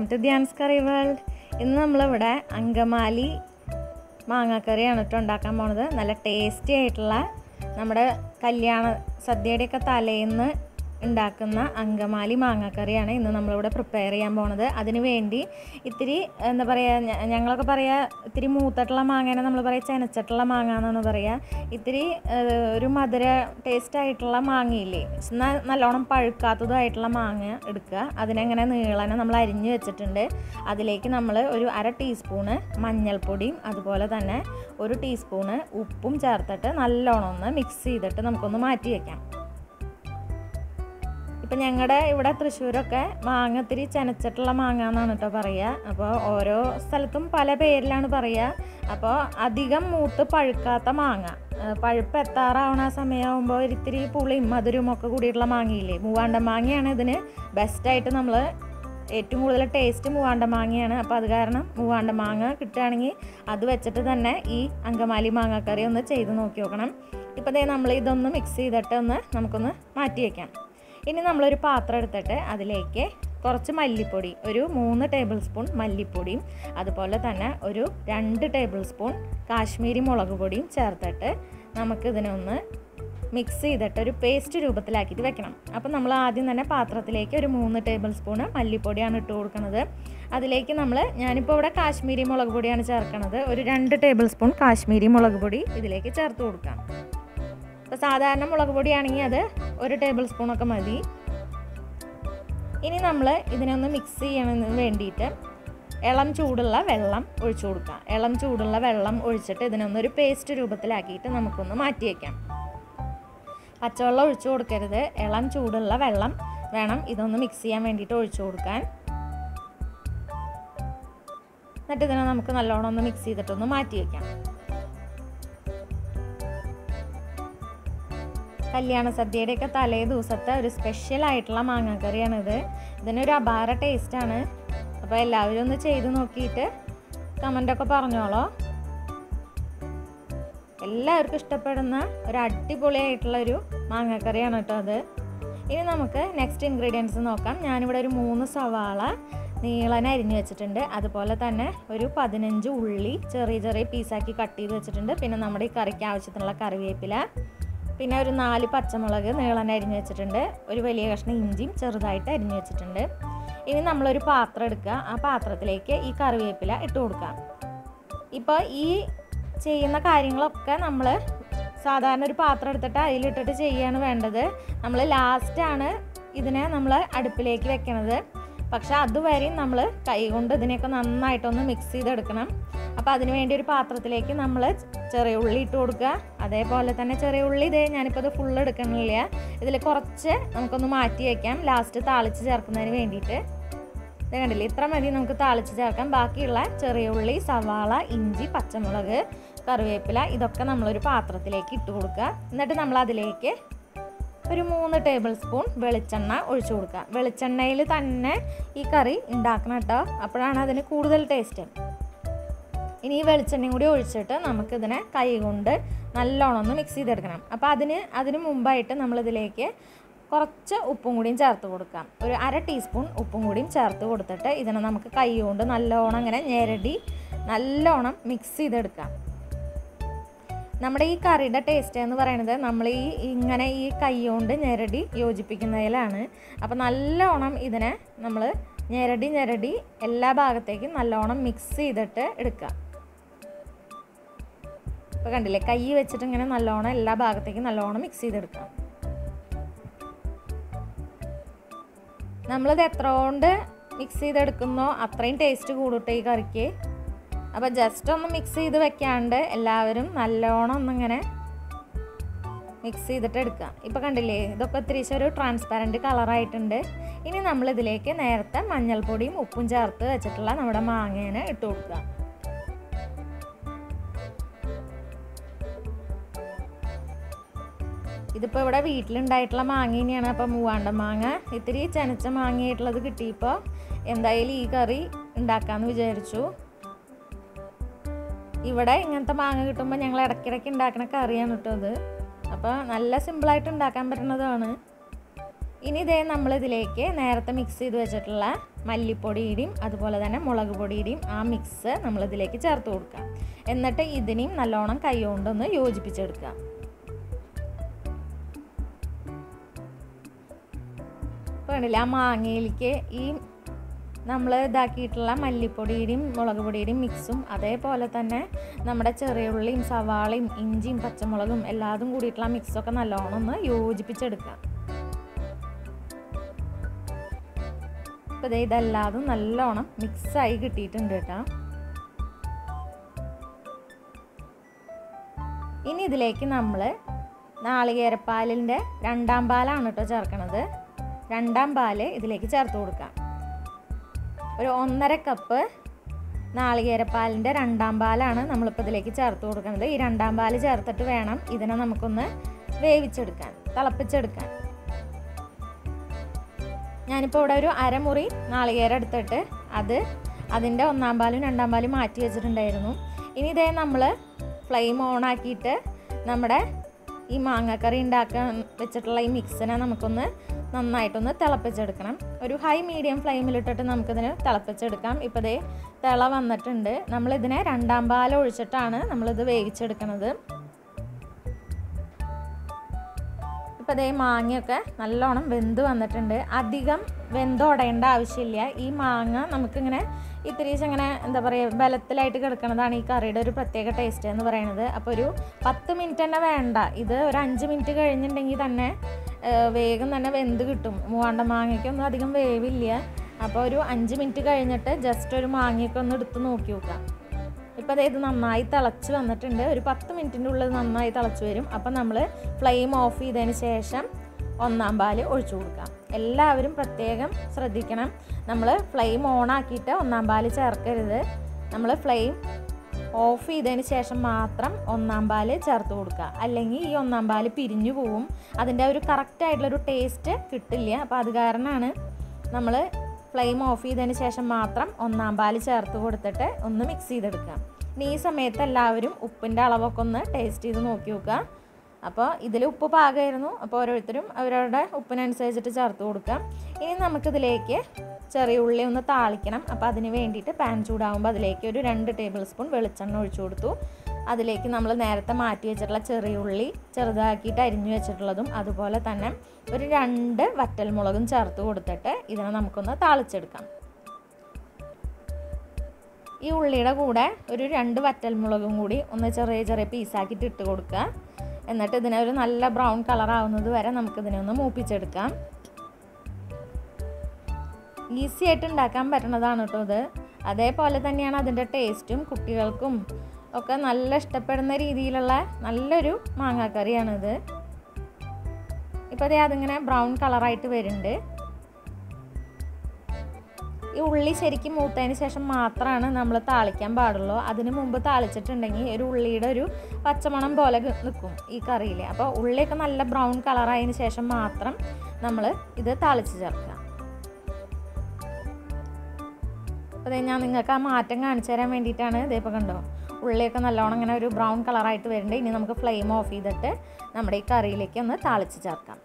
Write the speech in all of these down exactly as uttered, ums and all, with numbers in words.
Welcome to Dhyan's curry world. ഇന്ന് നമ്മളിവിടെ അങ്കമാലി മാങ്ങാക്കറിയാണ് കേട്ടോ ഉണ്ടാക്കാൻ പോണത്. നല്ല ടേസ്റ്റി ആയിട്ടുള്ള നമ്മുടെ കല്യാണ സദ്യയുടെയൊക്കെ തലേന്ന് ഉണ്ടാക്കുന്ന അങ്കമാലി മാങ്ങാക്കറിയാണ് ഇന്ന് നമ്മളിവിടെ പ്രിപ്പയർ ചെയ്യാൻ പോണത്. അതിന് വേണ്ടി ഇത്തിരി എന്താ പറയുക, ഞങ്ങളൊക്കെ പറയുക ഇത്തിരി മൂത്തിട്ടുള്ള മാങ്ങേനെ നമ്മൾ പറയുക ചെനച്ചിട്ടുള്ള മാങ്ങ എന്നാണ് പറയുക. ഇത്തിരി ഒരു മധുര ടേസ്റ്റ് ആയിട്ടുള്ള മാങ്ങയില്ലേ, എന്നാൽ നല്ലോണം പഴുക്കാത്തതുമായിട്ടുള്ള മാങ്ങ എടുക്കുക. അതിനെങ്ങനെ നീളനെ നമ്മൾ അരിഞ്ഞ് വെച്ചിട്ടുണ്ട്. അതിലേക്ക് നമ്മൾ ഒരു അര ടീസ്പൂണ് മഞ്ഞൾപ്പൊടിയും അതുപോലെ തന്നെ ഒരു ടീസ്പൂണ് ഉപ്പും ചേർത്തിട്ട് നല്ലോണം ഒന്ന് മിക്സ് ചെയ്തിട്ട് നമുക്കൊന്ന് മാറ്റി വയ്ക്കാം. ഇപ്പം ഞങ്ങളുടെ ഇവിടെ തൃശ്ശൂരൊക്കെ മാങ്ങ ഇത്തിരി ചെനച്ചിട്ടുള്ള മാങ്ങ എന്നാണ് കേട്ടോ പറയുക. അപ്പോൾ ഓരോ സ്ഥലത്തും പല പേരിലാണ് പറയുക. അപ്പോൾ അധികം മൂത്ത് പഴുക്കാത്ത മാങ്ങ, പഴുപ്പ് എത്താറാവണ സമയമാകുമ്പോൾ ഒരിത്തിരി പുളിയും മധുരവും ഒക്കെ കൂടിയിട്ടുള്ള മാങ്ങയില്ലേ, മൂവാണ്ട മാങ്ങയാണ് ഇതിന് ബെസ്റ്റായിട്ട് നമ്മൾ ഏറ്റവും കൂടുതൽ ടേസ്റ്റ് മൂവാണ്ട മാങ്ങയാണ്. അപ്പോൾ അത് കാരണം മൂവാണ്ട മാങ്ങ കിട്ടുകയാണെങ്കിൽ അത് വെച്ചിട്ട് തന്നെ ഈ അങ്കമാലി മാങ്ങാക്കറി ഒന്ന് ചെയ്ത് നോക്കി നോക്കണം. ഇപ്പോൾ ദേ നമ്മൾ ഇതൊന്ന് മിക്സ് ചെയ്തിട്ട് ഒന്ന് നമുക്കൊന്ന് മാറ്റി വയ്ക്കാം. ഇനി നമ്മളൊരു പാത്രം എടുത്തിട്ട് അതിലേക്ക് കുറച്ച് മല്ലിപ്പൊടി, ഒരു മൂന്ന് ടേബിൾ സ്പൂൺ മല്ലിപ്പൊടിയും അതുപോലെ തന്നെ ഒരു രണ്ട് ടേബിൾ സ്പൂൺ കാശ്മീരി മുളക് പൊടിയും ചേർത്തിട്ട് നമുക്കിതിനൊന്ന് മിക്സ് ചെയ്തിട്ട് ഒരു പേസ്റ്റ് രൂപത്തിലാക്കിയിട്ട് വെക്കണം. അപ്പം നമ്മൾ ആദ്യം തന്നെ പാത്രത്തിലേക്ക് ഒരു മൂന്ന് ടേബിൾ സ്പൂണ് മല്ലിപ്പൊടിയാണ് ഇട്ട് കൊടുക്കുന്നത്. അതിലേക്ക് നമ്മൾ ഞാനിപ്പോൾ ഇവിടെ കാശ്മീരി മുളക് പൊടിയാണ് ചേർക്കുന്നത്. ഒരു രണ്ട് ടേബിൾ സ്പൂൺ കാശ്മീരി മുളക് പൊടി ഇതിലേക്ക് ചേർത്ത് കൊടുക്കാം. അപ്പോൾ സാധാരണ മുളക് പൊടിയാണെങ്കിൽ അത് ഒരു ടേബിൾ സ്പൂണൊക്കെ മതി. ഇനി നമ്മൾ ഇതിനൊന്ന് മിക്സ് ചെയ്യണതിന് വേണ്ടിയിട്ട് ഇളം ചൂടുള്ള വെള്ളം ഒഴിച്ചു കൊടുക്കാം. ഇളം ചൂടുള്ള വെള്ളം ഒഴിച്ചിട്ട് ഇതിനൊന്നൊരു പേസ്റ്റ് രൂപത്തിലാക്കിയിട്ട് നമുക്കൊന്ന് മാറ്റി വയ്ക്കാം. പച്ചവെള്ളം ഒഴിച്ചു കൊടുക്കരുത്, ഇളം ചൂടുള്ള വെള്ളം വേണം ഇതൊന്ന് മിക്സ് ചെയ്യാൻ വേണ്ടിയിട്ട് ഒഴിച്ചു കൊടുക്കാൻ. എന്നിട്ട് ഇതിനെ നമുക്ക് നല്ലോണം ഒന്ന് മിക്സ് ചെയ്തിട്ടൊന്ന് മാറ്റി വയ്ക്കാം. കല്യാണ സദ്യയുടെയൊക്കെ തലേ ദിവസത്തെ ഒരു സ്പെഷ്യൽ ആയിട്ടുള്ള മാങ്ങാക്കറിയാണിത്. ഇതിനൊരു അപാര ടേസ്റ്റാണ്. അപ്പോൾ എല്ലാവരും ഒന്ന് ചെയ്ത് നോക്കിയിട്ട് കമൻ്റൊക്കെ പറഞ്ഞോളോ. എല്ലാവർക്കും ഇഷ്ടപ്പെടുന്ന ഒരു അടിപൊളിയായിട്ടുള്ളൊരു മാങ്ങാക്കറിയാണ് കേട്ടോ അത്. ഇനി നമുക്ക് നെക്സ്റ്റ് ഇൻഗ്രീഡിയൻസ് നോക്കാം. ഞാനിവിടെ ഒരു മൂന്ന് സവാള നീളനെ അരിഞ്ഞ് വെച്ചിട്ടുണ്ട്. അതുപോലെ തന്നെ ഒരു പതിനഞ്ച് ഉള്ളി ചെറിയ ചെറിയ പീസാക്കി കട്ട് ചെയ്ത് വെച്ചിട്ടുണ്ട്. പിന്നെ നമ്മുടെ ഈ കറിക്ക് ആവശ്യത്തിനുള്ള കറിവേപ്പില, പിന്നെ ഒരു നാല് പച്ചമുളക് നീളനെ അരിഞ്ഞ് വെച്ചിട്ടുണ്ട്. ഒരു വലിയ കഷ്ണം ഇഞ്ചിയും ചെറുതായിട്ട് അരിഞ്ഞ് വെച്ചിട്ടുണ്ട്. ഇനി നമ്മളൊരു പാത്രം എടുക്കുക. ആ പാത്രത്തിലേക്ക് ഈ കറിവേപ്പില ഇട്ട് കൊടുക്കാം. ഇപ്പോൾ ഈ ചെയ്യുന്ന കാര്യങ്ങളൊക്കെ നമ്മൾ സാധാരണ ഒരു പാത്രം എടുത്തിട്ട് അതിലിട്ടിട്ട് ചെയ്യുകയാണ് വേണ്ടത്. നമ്മൾ ലാസ്റ്റാണ് ഇതിനെ നമ്മൾ അടുപ്പിലേക്ക് വെക്കണത്. പക്ഷെ അതുവരെയും നമ്മൾ കൈ കൊണ്ട് ഇതിനെയൊക്കെ നന്നായിട്ടൊന്ന് മിക്സ് ചെയ്തെടുക്കണം. അപ്പോൾ അതിന് വേണ്ടി ഒരു പാത്രത്തിലേക്ക് നമ്മൾ ചെറിയ ഉള്ളി ഇട്ട് കൊടുക്കുക. അതേപോലെ തന്നെ ചെറിയ ഉള്ളി ഇതേ ഞാനിപ്പോൾ ഇത് ഫുള്ള് എടുക്കണില്ല, ഇതിൽ കുറച്ച് നമുക്കൊന്ന് മാറ്റി വയ്ക്കാം ലാസ്റ്റ് താളിച്ച് ചേർക്കുന്നതിന് വേണ്ടിയിട്ട്. ഇത് കണ്ടില്ലേ, ഇത്ര മതി നമുക്ക് താളിച്ച് ചേർക്കാം. ബാക്കിയുള്ള ചെറിയ ഉള്ളി, സവാള, ഇഞ്ചി, പച്ചമുളക്, കറിവേപ്പില ഇതൊക്കെ നമ്മളൊരു പാത്രത്തിലേക്ക് ഇട്ട് കൊടുക്കുക. എന്നിട്ട് നമ്മൾ അതിലേക്ക് ഒരു മൂന്ന് ടേബിൾ സ്പൂൺ വെളിച്ചെണ്ണ ഒഴിച്ചു കൊടുക്കുക. വെളിച്ചെണ്ണയിൽ തന്നെ ഈ കറി ഉണ്ടാക്കണം കേട്ടോ, അപ്പോഴാണ് അതിന് കൂടുതൽ ടേസ്റ്റ്. ഇനി ഈ വെളിച്ചെണ്ണയും കൂടി ഒഴിച്ചിട്ട് നമുക്കിതിനെ കൈ കൊണ്ട് നല്ലോണം ഒന്ന് മിക്സ് ചെയ്തെടുക്കണം. അപ്പോൾ അതിന് അതിന് മുമ്പായിട്ട് നമ്മളിതിലേക്ക് കുറച്ച് ഉപ്പും കൂടിയും ചേർത്ത് കൊടുക്കാം. ഒരു അര ടീസ്പൂൺ ഉപ്പും കൂടിയും ചേർത്ത് കൊടുത്തിട്ട് ഇതിനെ നമുക്ക് കൈ കൊണ്ട് നല്ലോണം അങ്ങനെ ഞെരടി നല്ലോണം മിക്സ് ചെയ്തെടുക്കാം. നമ്മുടെ ഈ കറിയുടെ ടേസ്റ്റ് എന്ന് പറയുന്നത് നമ്മൾ ഈ ഇങ്ങനെ ഈ കൈ കൊണ്ട് ഞെരടി യോജിപ്പിക്കുന്നതിലാണ്. അപ്പോൾ നല്ലോണം ഇതിനെ നമ്മൾ ഞെരടി ഞെരടി എല്ലാ ഭാഗത്തേക്കും നല്ലോണം മിക്സ് ചെയ്തിട്ട് എടുക്കുക. ഇപ്പോൾ കണ്ടില്ലേ, കൈ വെച്ചിട്ട് ഇങ്ങനെ നല്ലോണം എല്ലാ ഭാഗത്തേക്കും നല്ലോണം മിക്സ് ചെയ്തെടുക്കാം. നമ്മളിത് എത്ര കൊണ്ട് മിക്സ് ചെയ്തെടുക്കുന്നോ അത്രയും ടേസ്റ്റ് കൂടട്ടെ ഈ കറിക്ക്. അപ്പോൾ ജസ്റ്റ് ഒന്ന് മിക്സ് ചെയ്ത് വെക്കാണ്ട് എല്ലാവരും നല്ലോണം ഒന്നിങ്ങനെ മിക്സ് ചെയ്തിട്ട് എടുക്കുക. ഇപ്പോൾ കണ്ടില്ലേ, ഇതൊക്കെ ഇത്തിരി ഒരു ട്രാൻസ്പാരൻറ്റ് കളറായിട്ടുണ്ട്. ഇനി നമ്മളിതിലേക്ക് നേരത്തെ മഞ്ഞൾപ്പൊടിയും ഉപ്പും ചേർത്ത് വെച്ചിട്ടുള്ള നമ്മുടെ മാങ്ങേനെ ഇട്ട് കൊടുക്കുക. ഇതിപ്പോൾ ഇവിടെ വീട്ടിലുണ്ടായിട്ടുള്ള മാങ്ങ തന്നെയാണ്. അപ്പോൾ മൂവാണ്ട മാങ്ങ ഇത്തിരി ചെനച്ച മാങ്ങയായിട്ടുള്ളത് കിട്ടിയപ്പോൾ എന്തായാലും ഈ കറി ഉണ്ടാക്കാമെന്ന് വിചാരിച്ചു. ഇവിടെ ഇങ്ങനത്തെ മാങ്ങ കിട്ടുമ്പോൾ ഞങ്ങൾ ഇടയ്ക്കിടയ്ക്ക് ഉണ്ടാക്കുന്ന കറിയാണ് കേട്ടോ അത്. അപ്പോൾ നല്ല സിമ്പിളായിട്ട് ഉണ്ടാക്കാൻ പറ്റുന്നതാണ്. ഇനി ഇതേ നമ്മളിതിലേക്ക് നേരത്തെ മിക്സ് ചെയ്ത് വെച്ചിട്ടുള്ള മല്ലിപ്പൊടിയുടെയും അതുപോലെ തന്നെ മുളക് പൊടിയുടെയും ആ മിക്സ് നമ്മളിതിലേക്ക് ചേർത്ത് കൊടുക്കാം. എന്നിട്ട് ഇതിനെയും നല്ലോണം കൈ കൊണ്ടൊന്ന് യോജിപ്പിച്ചെടുക്കാം. ഇപ്പോൾ കണ്ടില്ലേ ആ മാങ്ങയിലേക്ക് ഈ നമ്മൾ ഇതാക്കിയിട്ടുള്ള മല്ലിപ്പൊടിയുടെയും മുളക് പൊടിയുടെയും മിക്സും അതേപോലെ തന്നെ നമ്മുടെ ചെറിയ ഉള്ളിയും സവാളയും ഇഞ്ചിയും പച്ചമുളകും എല്ലാതും കൂടിയിട്ടുള്ള മിക്സൊക്കെ നല്ലോണം ഒന്ന് യോജിപ്പിച്ചെടുക്കാം. ഇപ്പോൾ ദേ ഇതെല്ലാതും നല്ലോണം മിക്സായി കിട്ടിയിട്ടുണ്ട് കേട്ടോ. ഇനി ഇതിലേക്ക് നമ്മൾ നാളികേരപ്പാലിൻ്റെ രണ്ടാം പാലാണ് കേട്ടോ ചേർക്കണത്. രണ്ടാം പാല് ഇതിലേക്ക് ചേർത്ത് കൊടുക്കാം. ഒരു ഒന്നര കപ്പ് നാളികേരപ്പാലിൻ്റെ രണ്ടാം പാലാണ് നമ്മളിപ്പോൾ ഇതിലേക്ക് ചേർത്ത് കൊടുക്കുന്നത്. ഈ രണ്ടാം പാല് ചേർത്തിട്ട് വേണം ഇതിനെ നമുക്കൊന്ന് വേവിച്ചെടുക്കാൻ, തിളപ്പിച്ചെടുക്കാൻ. ഞാനിപ്പോൾ ഇവിടെ ഒരു അരമുറി നാളികേരം എടുത്തിട്ട് അത് അതിൻ്റെ ഒന്നാം പാലും രണ്ടാം പാലും മാറ്റി വെച്ചിട്ടുണ്ടായിരുന്നു. ഇനി ഇതേ നമ്മൾ ഫ്ലെയിം ഓൺ ആക്കിയിട്ട് നമ്മുടെ ഈ മാങ്ങക്കറി ഉണ്ടാക്കാൻ വെച്ചിട്ടുള്ള ഈ മിക്സിനെ നമുക്കൊന്ന് നന്നായിട്ടൊന്ന് തിളപ്പിച്ചെടുക്കണം. ഒരു ഹൈ മീഡിയം ഫ്ലെയിമിലിട്ടിട്ട് നമുക്കിതിന് തിളപ്പിച്ചെടുക്കാം. ഇപ്പോൾ ദേ തിള വന്നിട്ടുണ്ട്. നമ്മളിതിനെ രണ്ടാം പാൽ ഒഴിച്ചിട്ടാണ് നമ്മളിത് വേവിച്ചെടുക്കുന്നത്. ഇപ്പോൾ ദേ മാങ്ങയൊക്കെ നല്ലോണം വെന്ത് വന്നിട്ടുണ്ട്. അധികം വെന്തുടയേണ്ട ആവശ്യമില്ല. ഈ മാങ്ങ നമുക്കിങ്ങനെ ഇത്തിരീച്ച് ഇങ്ങനെ എന്താ പറയുക ബലത്തിലായിട്ട് കിടക്കുന്നതാണ് ഈ കറിയുടെ ഒരു പ്രത്യേക ടേസ്റ്റ് എന്ന് പറയുന്നത്. അപ്പോൾ ഒരു പത്ത് മിനിറ്റ് തന്നെ വേണ്ട. ഇത് ഒരു അഞ്ച് മിനിറ്റ് കഴിഞ്ഞിട്ടുണ്ടെങ്കിൽ തന്നെ വേഗം തന്നെ വെന്ത് കിട്ടും. മൂവാണ്ട മാങ്ങയ്ക്കൊന്നും അധികം വേവില്ല. അപ്പോൾ ഒരു അഞ്ച് മിനിറ്റ് കഴിഞ്ഞിട്ട് ജസ്റ്റ് ഒരു മാങ്ങയൊക്കെ ഒന്ന് എടുത്ത് നോക്കി നോക്കാം. ഇപ്പോൾ അതായത് നന്നായി തിളച്ച് വന്നിട്ടുണ്ട്. ഒരു പത്ത് മിനിറ്റിൻ്റെ ഉള്ളിൽ നന്നായി തിളച്ച് വരും. അപ്പോൾ നമ്മൾ ഫ്ലെയിം ഓഫ് ചെയ്തതിന് ശേഷം ഒന്നാം പാല് ഒഴിച്ചു കൊടുക്കാം. എല്ലാവരും പ്രത്യേകം ശ്രദ്ധിക്കണം. നമ്മൾ ഫ്ലെയിം ഓൺ ആക്കിയിട്ട് ഒന്നാം പാല് ചേർക്കരുത്. നമ്മൾ ഫ്ലെയിം ഓഫ് ചെയ്തതിന് ശേഷം മാത്രം ഒന്നാം പാല് ചേർത്ത് കൊടുക്കുക. അല്ലെങ്കിൽ ഈ ഒന്നാം പാല് പിരിഞ്ഞു പോവും. അതിൻ്റെ ഒരു കറക്റ്റായിട്ടുള്ളൊരു ടേസ്റ്റ് കിട്ടില്ല. അപ്പോൾ അത് കാരണമാണ് നമ്മൾ ഫ്ലെയിം ഓഫ് ചെയ്തതിന് ശേഷം മാത്രം ഒന്നാം പാല് ചേർത്ത് കൊടുത്തിട്ട് ഒന്ന് മിക്സ് ചെയ്തെടുക്കാം. ഇനി ഈ സമയത്ത് എല്ലാവരും ഉപ്പിൻ്റെ അളവൊക്കെ ഒന്ന് ടേസ്റ്റ് ചെയ്ത് നോക്കി നോക്കുക. അപ്പോൾ ഇതിൽ ഉപ്പ് പാകമായിരുന്നു. അപ്പോൾ ഓരോരുത്തരും അവരവരുടെ ഉപ്പിനനുസരിച്ചിട്ട് ചേർത്ത് കൊടുക്കാം. ഇനി നമുക്കിതിലേക്ക് ചെറിയ ഉള്ളി ഒന്ന് താളിക്കണം. അപ്പോൾ അതിന് വേണ്ടിയിട്ട് പാൻ ചൂടാകുമ്പോൾ അതിലേക്ക് ഒരു രണ്ട് ടേബിൾ സ്പൂൺ വെളിച്ചെണ്ണ ഒഴിച്ചു കൊടുത്തു. അതിലേക്ക് നമ്മൾ നേരത്തെ മാറ്റി വെച്ചിട്ടുള്ള ചെറിയ ഉള്ളി ചെറുതാക്കിയിട്ട് അരിഞ്ഞു വെച്ചിട്ടുള്ളതും അതുപോലെ തന്നെ ഒരു രണ്ട് വറ്റൽമുളകും ചേർത്ത് കൊടുത്തിട്ട് ഇതിനെ നമുക്കൊന്ന് താളിച്ചെടുക്കാം. ഈ ഉള്ളിയുടെ കൂടെ ഒരു രണ്ട് വറ്റൽമുളകും കൂടി ഒന്ന് ചെറിയ ചെറിയ പീസാക്കിയിട്ട് ഇട്ട് കൊടുക്കുക. എന്നിട്ട് ഇതിനെ ഒരു നല്ല ബ്രൗൺ കളർ ആവുന്നത് വരെ നമുക്കിതിനെ ഒന്ന് മൂപ്പിച്ചെടുക്കാം. ഈസി ആയിട്ട് ഉണ്ടാക്കാൻ പറ്റുന്നതാണ് കേട്ടോ ഇത്. അതേപോലെ തന്നെയാണ് അതിൻ്റെ ടേസ്റ്റും. കുട്ടികൾക്കും ഒക്കെ നല്ല ഇഷ്ടപ്പെടുന്ന രീതിയിലുള്ള നല്ലൊരു മാങ്ങാക്കറിയാണിത്. ഇപ്പോൾ അതേ അതിങ്ങനെ ബ്രൗൺ കളറായിട്ട് വരുന്നുണ്ട്. ഈ ഉള്ളി ശരിക്കും മൂത്തതിന് ശേഷം മാത്രമാണ് നമ്മൾ താളിക്കാൻ പാടുള്ളൂ. അതിന് മുമ്പ് താളിച്ചിട്ടുണ്ടെങ്കിൽ ഒരു ഉള്ളിയുടെ ഒരു പച്ചമണം പോലെ നിൽക്കും ഈ കറിയിൽ. അപ്പോൾ ഉള്ളിയൊക്കെ നല്ല ബ്രൗൺ കളറായതിന് ശേഷം മാത്രം നമ്മൾ ഇത് താളിച്ച് ചേർക്കുക. അപ്പോൾ ഞാൻ നിങ്ങൾക്ക് ആ മാറ്റം കാണിച്ചു തരാൻ വേണ്ടിയിട്ടാണ്. ഇതേപ്പോൾ കണ്ടോ ഉള്ളിയൊക്കെ നല്ലോണം ഇങ്ങനെ ഒരു ബ്രൗൺ കളറായിട്ട് വരുന്നുണ്ട്. ഇനി നമുക്ക് ഫ്ലെയിം ഓഫ് ചെയ്തിട്ട് നമ്മുടെ ഈ കറിയിലേക്ക് ഒന്ന് താളിച്ച് ചേർക്കാം.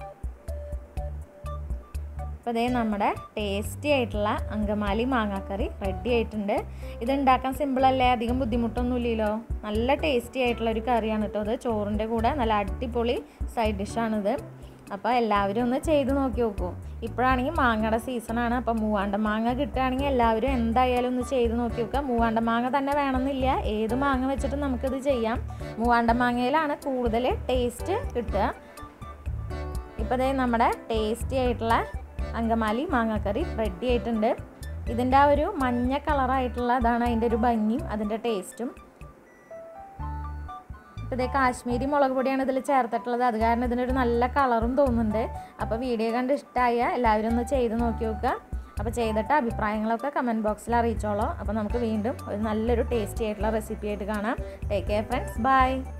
അപ്പോൾ ഇതേ നമ്മുടെ ടേസ്റ്റി ആയിട്ടുള്ള അങ്കമാലി മാങ്ങാക്കറി റെഡി ആയിട്ടുണ്ട്. ഇതുണ്ടാക്കാൻ സിമ്പിളല്ലേ, അധികം ബുദ്ധിമുട്ടൊന്നുമില്ലല്ലോ. നല്ല ടേസ്റ്റി ആയിട്ടുള്ളൊരു കറിയാണ് കേട്ടോ അത്. ചോറിൻ്റെ കൂടെ നല്ല അടിപൊളി സൈഡ് ഡിഷാണിത്. അപ്പോൾ എല്ലാവരും ഒന്ന് ചെയ്ത് നോക്കി നോക്കൂ. ഇപ്പോഴാണെങ്കിൽ മാങ്ങയുടെ സീസണാണ്. അപ്പോൾ മൂവാണ്ട മാങ്ങ കിട്ടുകയാണെങ്കിൽ എല്ലാവരും എന്തായാലും ഒന്ന് ചെയ്ത് നോക്കി നോക്കുക. മൂവാണ്ട മാങ്ങ തന്നെ വേണമെന്നില്ല, ഏത് മാങ്ങ വെച്ചിട്ടും നമുക്കിത് ചെയ്യാം. മൂവാണ്ട മാങ്ങയിലാണ് കൂടുതൽ ടേസ്റ്റ് കിട്ടുക. ഇപ്പോൾ ദേ നമ്മുടെ ടേസ്റ്റി ആയിട്ടുള്ള അങ്കമാലി മാങ്ങാക്കറി റെഡി ആയിട്ടുണ്ട്. ഇതിൻ്റെ ആ ഒരു മഞ്ഞ കളറായിട്ടുള്ള അതാണ് അതിൻ്റെ ഒരു ഭംഗിയും അതിൻ്റെ ടേസ്റ്റും. ഇപ്പോൾ ഇതേ കാശ്മീരി മുളക് പൊടിയാണ് ഇതിൽ ചേർത്തിട്ടുള്ളത്. അത് കാരണം ഇതിനൊരു നല്ല കളറും തോന്നുന്നുണ്ട്. അപ്പോൾ വീഡിയോ കണ്ട് ഇഷ്ടമായ എല്ലാവരും ഒന്ന് ചെയ്ത് നോക്കി നോക്കുക. അപ്പോൾ ചെയ്തിട്ട് അഭിപ്രായങ്ങളൊക്കെ കമൻറ്റ് ബോക്സിൽ അറിയിച്ചോളൂ. അപ്പോൾ നമുക്ക് വീണ്ടും ഒരു നല്ലൊരു ടേസ്റ്റി ആയിട്ടുള്ള റെസിപ്പി ആയിട്ട് കാണാം. Take care friends, by.